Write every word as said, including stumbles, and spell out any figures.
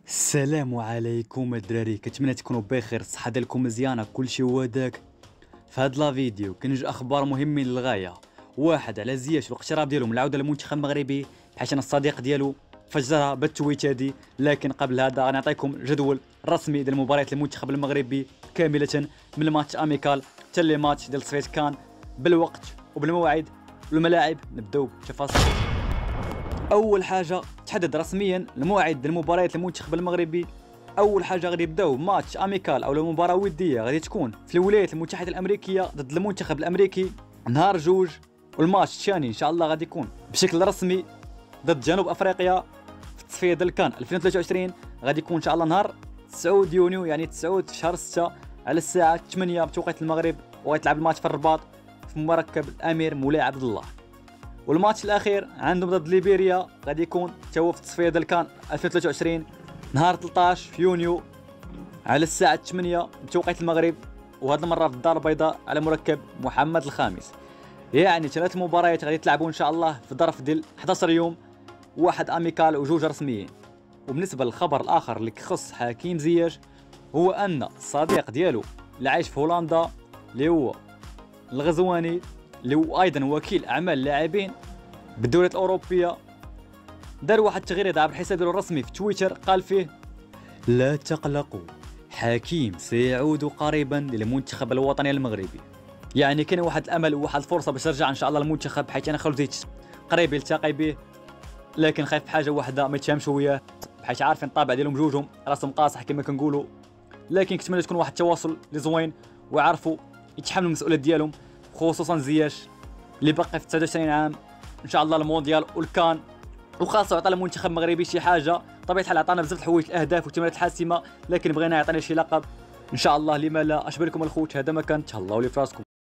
السلام عليكم الدراري، كنتمنى تكونوا بخير، الصحه ديالكم مزيانه، كلشي هو داك. في هاد لا فيديو كنج اخبار مهمين للغايه. واحد على زياش والاقتراب ديالو من العوده للمنتخب المغربي، حيت انا الصديق ديالو فجرها بالتويت هادي. لكن قبل هذا غنعطيكم جدول رسمي ديال مباريات المنتخب المغربي كامله، من الماتش اميكال حتى لي ماتش ديال تصفيات كان، بالوقت وبالمواعيد والملاعب. نبداو بالتفاصيل. اول حاجه تحدد رسميا الموعد ديال مباريات المنتخب المغربي. اول حاجه غادي يبداو ماتش اميكال او مباراه وديه غادي تكون في الولايات المتحده الامريكيه ضد المنتخب الامريكي نهار جوج، والماتش الثاني ان شاء الله غادي يكون بشكل رسمي ضد جنوب افريقيا في التصفيه ديال كان ألفين وثلاثة وعشرين، غادي يكون ان شاء الله نهار تسعة يونيو، يعني تسعة شهر ستة على الساعه ثمانية بتوقيت المغرب، وغيتلعب الماتش في الرباط في مركب الامير مولاي عبد الله. والماتش الاخير عندهم ضد ليبيريا غادي يكون تا هو في التصفيه ديال كان ألفين وثلاثة وعشرين نهار ثلاثة عشر يونيو على الساعه ثمانية بتوقيت المغرب، وهذه المره في الدار البيضاء على مركب محمد الخامس. يعني ثلاث مباريات غادي يتلعبوا ان شاء الله في ظرف ديال أحد عشر يوم، واحد اميكال وجوج رسميين. وبالنسبه للخبر الاخر اللي كيخص حكيم زياش، هو ان الصديق ديالو اللي عايش في هولندا اللي هو الغزواني، اللي هو ايضا وكيل اعمال لاعبين بالدوريات الاوروبيه، دار واحد التغريده عبر الحساب ديالو الرسمي في تويتر، قال فيه: لا تقلقوا، حكيم سيعود قريبا للمنتخب الوطني المغربي. يعني كاين واحد الامل وواحد الفرصه باش يرجع ان شاء الله المنتخب، حيت انا خلديت قريب يلتقي به، لكن خايف بحاجه واحده ما يتفاهمش وياه، حيت عارفين الطابع ديالهم جوجهم راسهم قاصح كما كنقولوا. لكن كنتمنى تكون واحد التواصل اللي زوين ويعرفوا يتحملوا المسؤوليات ديالهم، خصوصا زياش اللي باقي في تسعة وعشرين عام. ان شاء الله المونديال والكان، وخاصه عطى المنتخب المغربي شي حاجه. طبيعه الحال عطانا بزاف الحوايج، الاهداف والتمريرات الحاسمه، لكن بغينا يعطينا شي لقب ان شاء الله. لما لا؟ اش بالكم الخوت؟ هذا ما كان، تهلاو لي في راسكم.